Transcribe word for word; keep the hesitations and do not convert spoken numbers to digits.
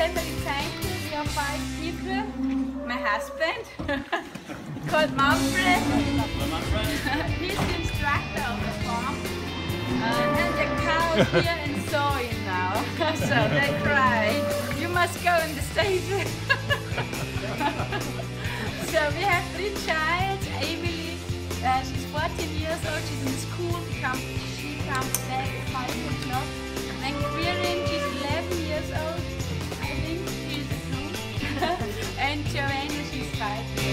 family tanker. We are five people. My husband, called Manfred. He's the instructor of the farm. Uh, and the cows here and sawing now. So they cry. You must go in the stable. So we have three children. Emily, uh, she's fourteen years old. She's in school. She comes, she comes back at five o'clock. Then Quirin, she's eleven years old. I think she's at home. And Joanna, she's five.